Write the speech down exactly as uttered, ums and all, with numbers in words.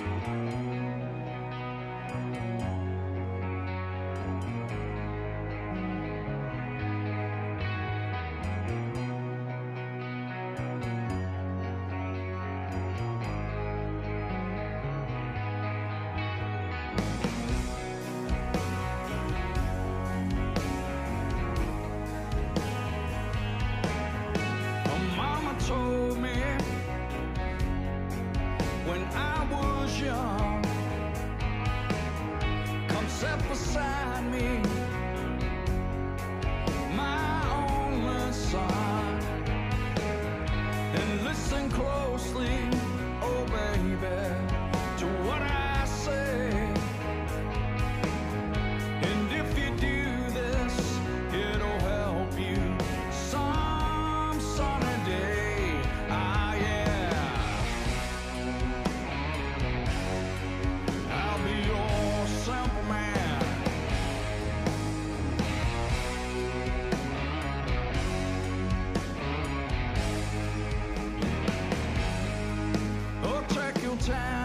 Told me when I was young, come sit beside me, my only son, and listen closely, oh baby, to what I say. And if you do this, it'll help you some sunny day. Time